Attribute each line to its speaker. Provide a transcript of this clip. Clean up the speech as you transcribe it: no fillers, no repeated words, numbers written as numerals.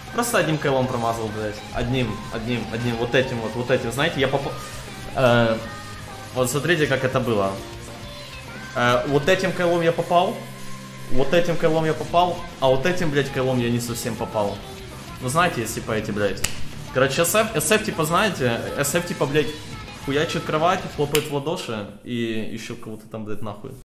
Speaker 1: Просто одним кайлом промазал, блядь. Одним, вот этим, знаете, я попал... вот смотрите, как это было. Вот этим кайлом я попал, вот этим кайлом я попал, а вот этим, блядь, кайлом я не совсем попал. Ну знаете, если типа эти, блядь. Короче, SF типа, знаете, SF типа, блядь, хуячит кровать, хлопает в ладоши и еще кого-то там, блядь, нахуй.